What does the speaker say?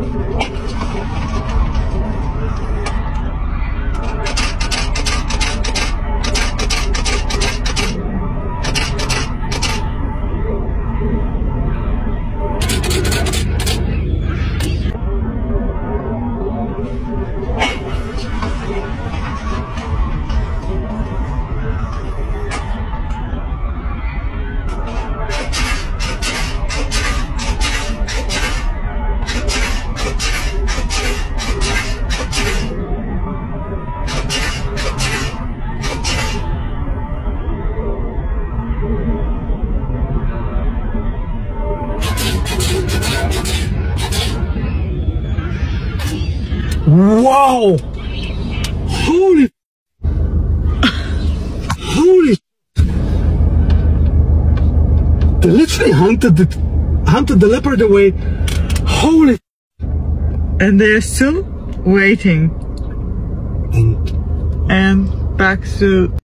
Wow! Holy! Holy! They literally hunted the leopard away. Holy! And they're still waiting. And And back to